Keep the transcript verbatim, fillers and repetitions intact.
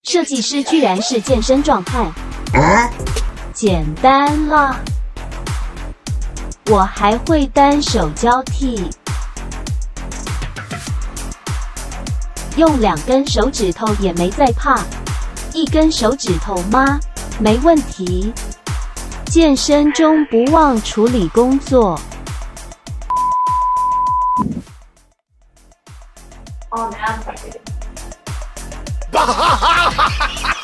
设计师居然是健身壮汉，简单啦！我还会单手交替，用两根手指头也没在怕，一根手指头吗？没问题。健身中不忘处理工作。 哦，那样子。